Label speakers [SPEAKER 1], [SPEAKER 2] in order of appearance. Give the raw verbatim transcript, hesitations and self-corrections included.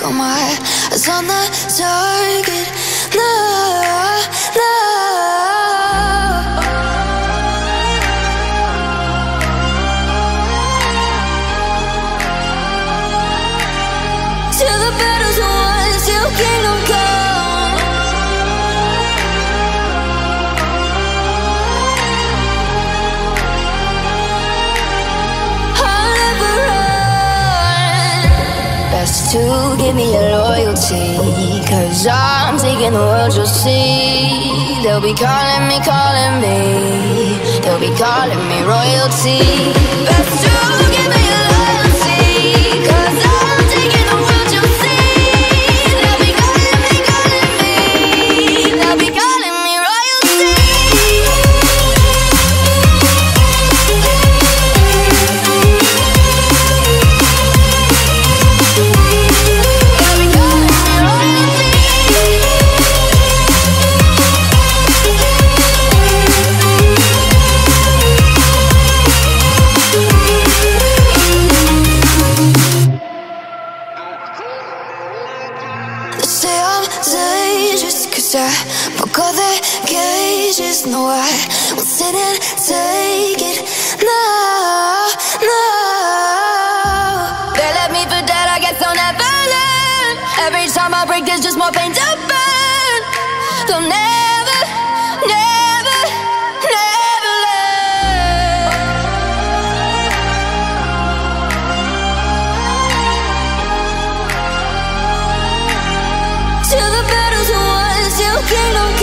[SPEAKER 1] Got my eyes on the target. No, no. Till the battle's won, till kingdom come. I'll never run. Best to give me your loyalty, 'cause I'm taking the world, you'll see. They'll be calling me, calling me. They'll be calling me royalty. Best to give me your loyalty, 'cause I'm taking the world, you'll see. They'll be calling me, calling me. They'll be calling me royalty. They'll be calling me royalty. They say I'm dangerous 'cause I broke all their cages. No, I won't sit and take it. No, no. They left me for dead, I guess I'll never learn. Every time I break, there's just more pain to burn. They'll never, never, never learn. Till the battle's won, till kingdom